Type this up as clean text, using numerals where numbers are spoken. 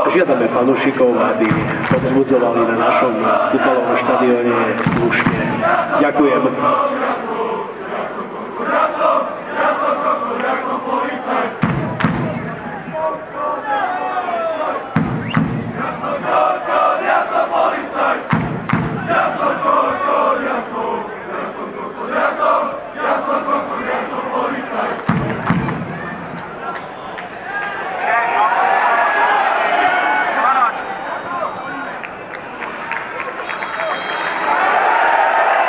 žiadame fanúšikov, aby povzbudzovali na našom futbalovom štadióne slušne. Ďakujem.